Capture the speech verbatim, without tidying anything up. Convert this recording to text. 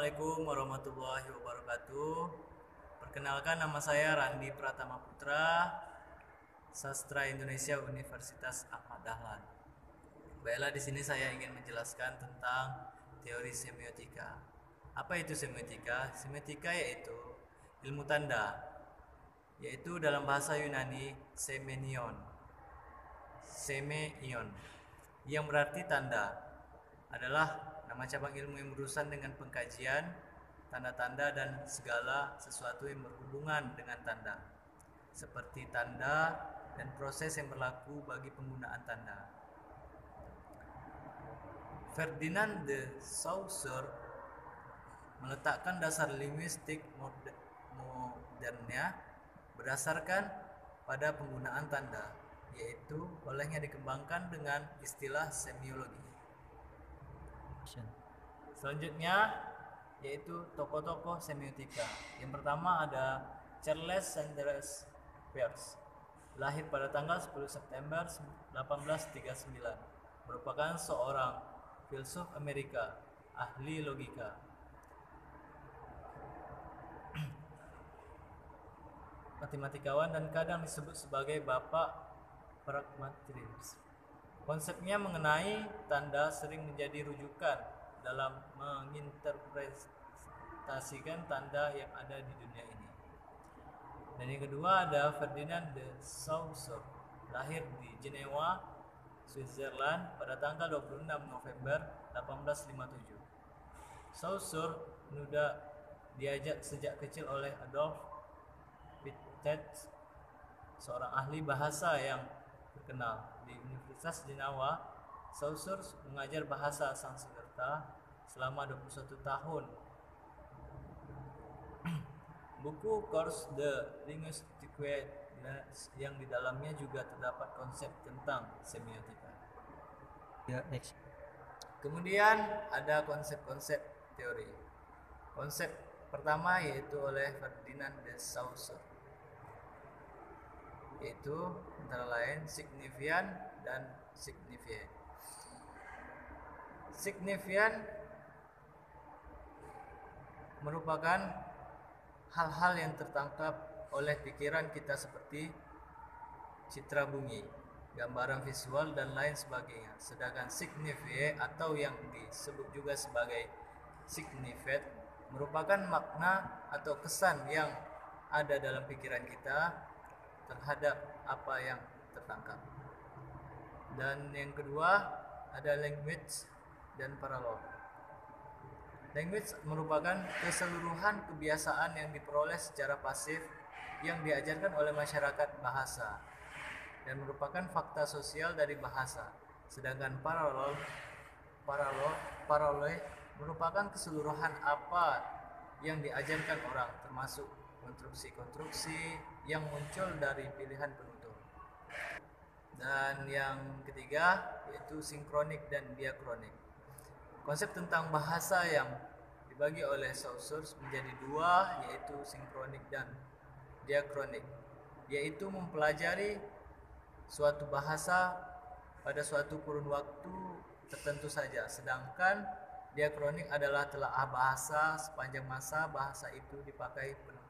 Assalamualaikum warahmatullahi wabarakatuh. Perkenalkan, nama saya Randi Pratama Putra, Sastra Indonesia Universitas Ahmad Dahlan. Baiklah, di sini saya ingin menjelaskan tentang teori semiotika. Apa itu semiotika? Semiotika yaitu ilmu tanda, yaitu dalam bahasa Yunani semenion, semeion, yang berarti tanda, adalah nama cabang ilmu yang berurusan dengan pengkajian tanda-tanda dan segala sesuatu yang berhubungan dengan tanda, seperti tanda dan proses yang berlaku bagi penggunaan tanda. Ferdinand de Saussure meletakkan dasar linguistik modernnya berdasarkan pada penggunaan tanda, yaitu olehnya dikembangkan dengan istilah semiologi. Selanjutnya yaitu tokoh-tokoh semiotika. Yang pertama ada Charles Sanders Peirce, lahir pada tanggal sepuluh September delapan belas tiga puluh sembilan, merupakan seorang filsuf Amerika, ahli logika. Matematikawan dan kadang disebut sebagai bapak pragmatisme. Konsepnya mengenai tanda sering menjadi rujukan dalam menginterpretasikan tanda yang ada di dunia ini. Dan yang kedua ada Ferdinand de Saussure, lahir di Jenewa, Switzerland pada tanggal dua puluh enam November delapan belas lima puluh tujuh. Saussure muda diajak sejak kecil oleh Adolf Wittgenstein, seorang ahli bahasa yang terkenal. Di Universitas Jenewa, Saussure mengajar bahasa Sanskerta selama dua puluh satu tahun. Buku Cours de Linguistique yang di dalamnya juga terdapat konsep tentang semiotika. Ya, next. Kemudian ada konsep-konsep teori. Konsep pertama yaitu oleh Ferdinand de Saussure, yaitu antara lain signifian dan signified. Signifian merupakan hal-hal yang tertangkap oleh pikiran kita seperti citra bumi, gambaran visual dan lain sebagainya. Sedangkan signified atau yang disebut juga sebagai signified merupakan makna atau kesan yang ada dalam pikiran kita terhadap apa yang tertangkap. Dan yang kedua ada language dan parallel. Language merupakan keseluruhan kebiasaan yang diperoleh secara pasif yang diajarkan oleh masyarakat bahasa dan merupakan fakta sosial dari bahasa. Sedangkan parallel parallel parallel merupakan keseluruhan apa yang diajarkan orang, termasuk konstruksi-konstruksi yang muncul dari pilihan penutur. Dan yang ketiga yaitu sinkronik dan diakronik. Konsep tentang bahasa yang dibagi oleh Saussure menjadi dua, yaitu sinkronik dan diakronik, yaitu mempelajari suatu bahasa pada suatu kurun waktu tertentu saja. Sedangkan diakronik adalah telaah bahasa sepanjang masa bahasa itu dipakai penutur.